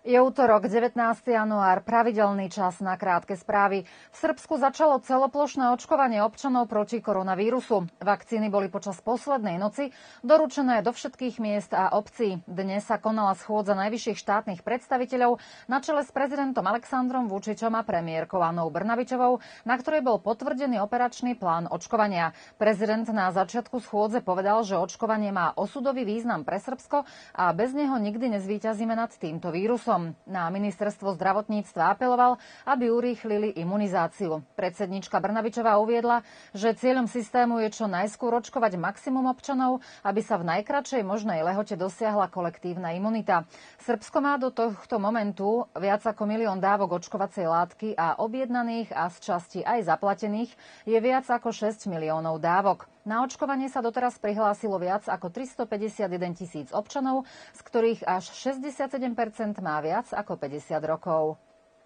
Je útorok, 19. január, pravidelný čas na krátke správy. V Srbsku začalo celoplošné očkovanie občanov proti koronavírusu. Vakcíny boli počas poslednej noci doručené do všetkých miest a obcí. Dnes sa konala schôdza najvyšších štátnych predstaviteľov na čele s prezidentom Alexandrom Vučičom a premiérkou Anou Brnabičovou, na ktorej bol potvrdený operačný plán očkovania. Prezident na začiatku schôdze povedal, že očkovanie má osudový význam pre Srbsko a bez neho nikdy nezvíťazíme nad týmto vírusom. Na ministerstvo zdravotníctva apeloval, aby urýchlili imunizáciu. Predsedníčka Brnabičová uviedla, že cieľom systému je čo najskôr očkovať maximum občanov, aby sa v najkratšej možnej lehote dosiahla kolektívna imunita. Srbsko má do tohto momentu viac ako 1 000 000 dávok očkovacej látky a objednaných a z časti aj zaplatených je viac ako 6 miliónov dávok. Na očkovanie sa doteraz prihlásilo viac ako 351 000 občanov, z ktorých až 67% má viac ako 50 rokov.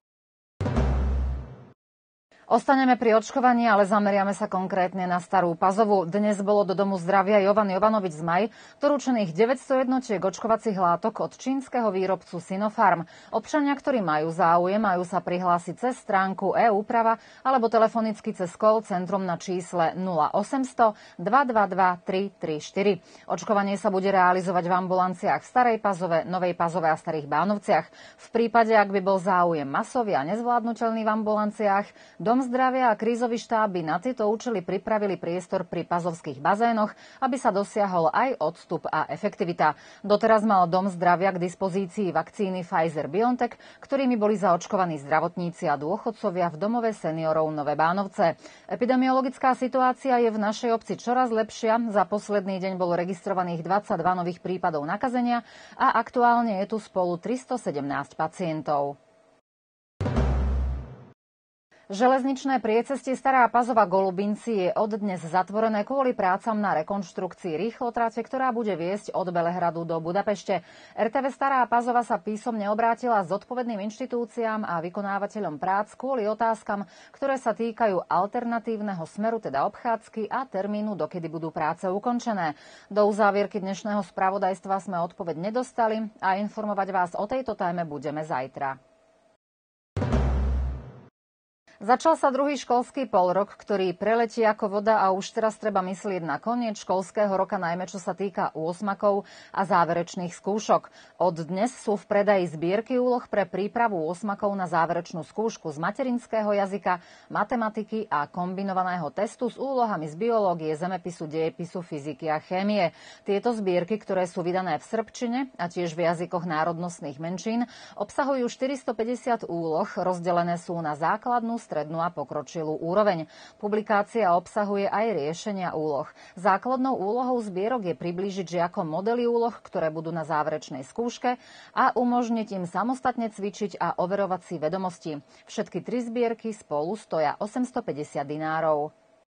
Ostaneme pri očkovaní, ale zameriame sa konkrétne na Starú Pazovu. Dnes bolo do Domu zdravia Jovan Jovanovič Zmaj doručených 900 jednotiek očkovacích látok od čínskeho výrobcu Sinopharm. Občania, ktorí majú záujem, majú sa prihlásiť cez stránku e-úprava alebo telefonicky cez call centrum na čísle 0800 222 334. Očkovanie sa bude realizovať v ambulanciách v Starej Pazove, Novej Pazove a Starých Bánovciach. V prípade, ak by bol záujem masový a nezvládnutelný v ambulanciách, Dom zdravia a krízový štáb by na tieto účely pripravili priestor pri pazovských bazénoch, aby sa dosiahol aj odstup a efektivita. Doteraz mal Dom zdravia k dispozícii vakcíny Pfizer-BioNTech, ktorými boli zaočkovaní zdravotníci a dôchodcovia v domove seniorov Nové Bánovce. Epidemiologická situácia je v našej obci čoraz lepšia. Za posledný deň bolo registrovaných 22 nových prípadov nakazenia a aktuálne je tu spolu 317 pacientov. Železničné priecestie Stará Pazova Golubinci je od dnes zatvorené kvôli prácam na rekonštrukcii rýchlotrate, ktorá bude viesť od Belehradu do Budapešte. RTV Stará Pazova sa písomne obrátila s zodpovedným inštitúciám a vykonávateľom prác kvôli otázkam, ktoré sa týkajú alternatívneho smeru, teda obchádzky a termínu, dokedy budú práce ukončené. Do uzávierky dnešného spravodajstva sme odpoveď nedostali a informovať vás o tejto téme budeme zajtra. Začal sa druhý školský polrok, ktorý preletí ako voda a už teraz treba myslieť na koniec školského roka, najmä čo sa týka úosmakov a záverečných skúšok. Od dnes sú v predaji zbierky úloh pre prípravu úosmakov na záverečnú skúšku z materinského jazyka, matematiky a kombinovaného testu s úlohami z biológie, zemepisu, dejepisu, fyziky a chémie. Tieto zbierky, ktoré sú vydané v srbčine a tiež v jazykoch národnostných menšín, obsahujú 450 úloh, rozdelené sú na základnú, strednú a pokročilú úroveň. Publikácia obsahuje aj riešenia úloh. Základnou úlohou zbierok je priblížiť žiakom modely úloh, ktoré budú na záverečnej skúške a umožniť im samostatne cvičiť a overovať si vedomosti. Všetky 3 zbierky spolu stoja 850 dinárov.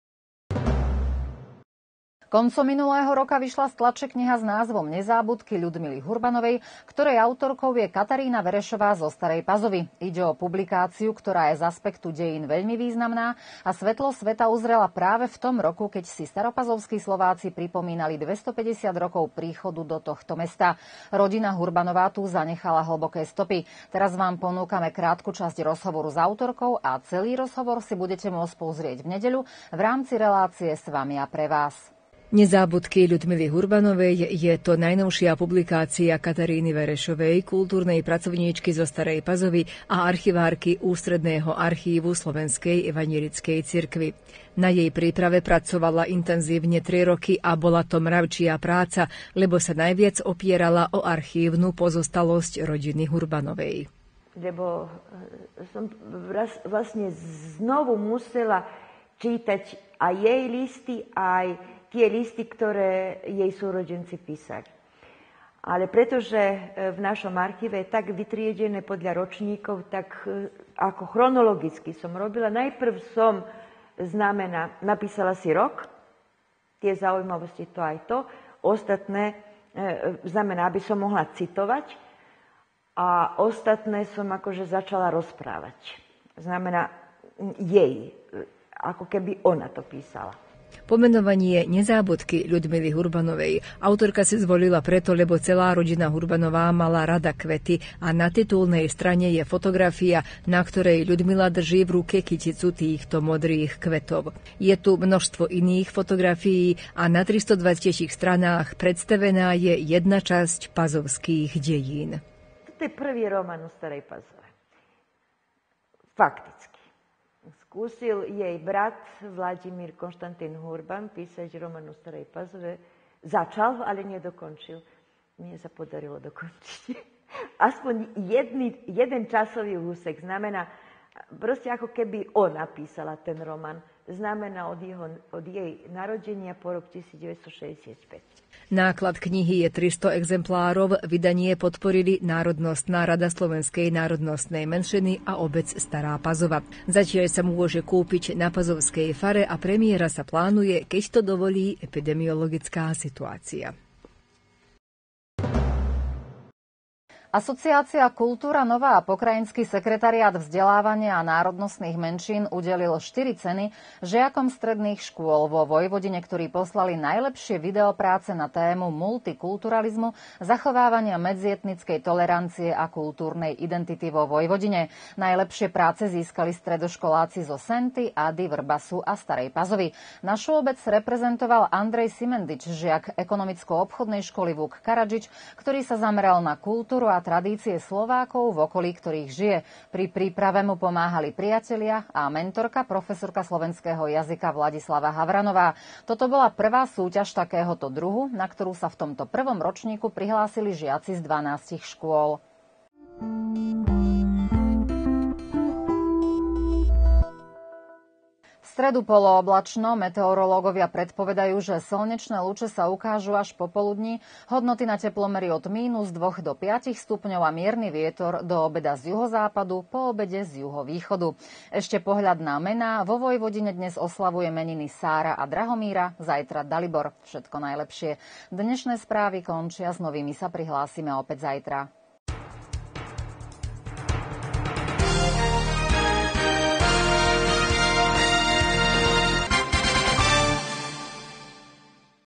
Koncom minulého roka vyšla z tlače kniha s názvom Nezábudky Ľudmily Hurbanovej, ktorej autorkou je Katarína Verešová zo Starej Pazovy. Ide o publikáciu, ktorá je z aspektu dejín veľmi významná a svetlo sveta uzrela práve v tom roku, keď si staropazovskí Slováci pripomínali 250 rokov príchodu do tohto mesta. Rodina Hurbanová tu zanechala hlboké stopy. Teraz vám ponúkame krátku časť rozhovoru s autorkou a celý rozhovor si budete môcť pozrieť v nedeľu v rámci relácie S vami a pre vás. Nezábudky Ľudmily Hurbanovej je to najnovšia publikácia Kataríny Verešovej, kultúrnej pracovníčky zo Starej Pazovy a archivárky Ústredného archívu Slovenskej evanjelickej cirkvi. Na jej príprave pracovala intenzívne 3 roky a bola to mravčia práca, lebo sa najviac opierala o archívnu pozostalosť rodiny Hurbanovej. Lebo som vlastne znovu musela čítať aj jej listy, aj tie listy, ktoré jej súrodenci písali. Ale pretože v našom archíve je tak vytriedené podľa ročníkov, tak ako chronologicky som robila. Najprv som napísala si rok, tie zaujímavosti to aj to. Ostatné znamená, aby som mohla citovať a ostatné som akože začala rozprávať. Znamená jej, ako keby ona to písala. Pomenovanie Nezábodky Ľudmily Hurbanovej autorka si zvolila preto, lebo celá rodina Hurbanová mala rada kvety a na titulnej strane je fotografia, na ktorej Ľudmila drží v ruke kyticu týchto modrých kvetov. Je tu množstvo iných fotografií a na 320 stranách predstavená je jedna časť pazovských dejín. To je prvý román u Starej Pazove. Fakticky. Skúsil jej brat Vladimír Konštantín Hurban písať román u Starej Pazove. Začal, ale nedokončil. Mne sa podarilo dokončiť. Aspoň jeden časový úsek. Znamená, proste ako keby ona písala ten román. Znamená od jej narodenia po rok 1965. Náklad knihy je 300 exemplárov, vydanie podporili Národnostná rada Slovenskej národnostnej menšiny a obec Stará Pazova. Zatiaľ sa môže kúpiť na Pazovskej fare a premiéra sa plánuje, keď to dovolí epidemiologická situácia. Asociácia Kultúra Nová a pokrajinský sekretariát vzdelávania a národnostných menšín udelil 4 ceny žiakom stredných škôl vo Vojvodine, ktorí poslali najlepšie videopráce na tému multikulturalizmu, zachovávania medzietnickej tolerancie a kultúrnej identity vo Vojvodine. Najlepšie práce získali stredoškoláci zo Senty, Ady, Vrbasu a Starej Pazovy. Našu obec reprezentoval Andrej Simendič, žiak ekonomicko-obchodnej školy Vuk Karadžič, ktorý sa zameral na kultúru a tradície Slovákov, v okolí ktorých žije. Pri príprave mu pomáhali priatelia a mentorka, profesorka slovenského jazyka Vladislava Havranová. Toto bola prvá súťaž takéhoto druhu, na ktorú sa v tomto prvom ročníku prihlásili žiaci z 12 škôl. V stredu polooblačno, meteorológovia predpovedajú, že slnečné lúče sa ukážu až popoludní, hodnoty na teplomeri od -2 do 5 stupňov a mierny vietor do obeda z juhozápadu, po obede z juhovýchodu. Ešte pohľad na mená. Vo Vojvodine dnes oslavuje meniny Sára a Drahomíra, zajtra Dalibor. Všetko najlepšie. Dnešné správy končia, s novými sa prihlásime opäť zajtra.